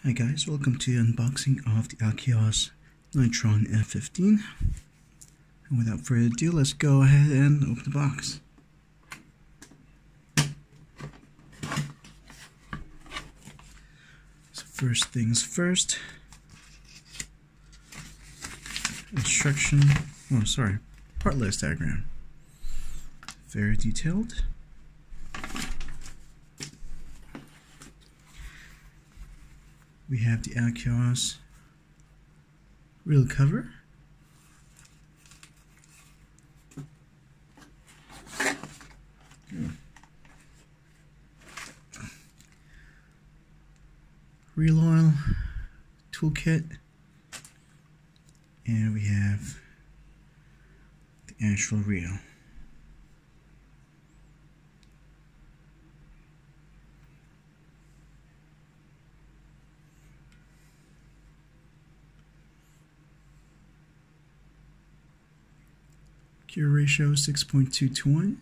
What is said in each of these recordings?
Hi guys, welcome to the unboxing of the Akios Nitron F15. And without further ado, let's go ahead and open the box. So first things first, part list diagram. Very detailed. We have the Akios real cover. Reel oil toolkit, and we have the actual reel. Gear ratio 6.2 to 1.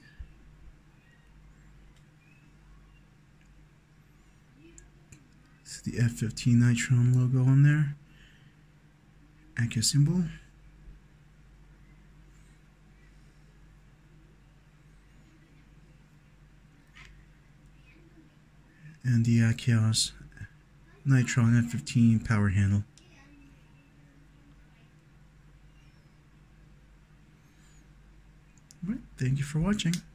This is the F15 Nitron logo on there. Akios symbol. And the Akios Nitron F15 power handle. Alright, thank you for watching.